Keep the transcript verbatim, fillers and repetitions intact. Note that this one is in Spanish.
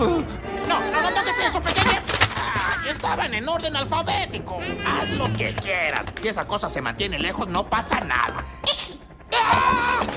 No, no, no toques eso, pequeña. Ah, estaban en orden alfabético. Haz lo que quieras. Si esa cosa se mantiene lejos, no pasa nada. ¡Ah!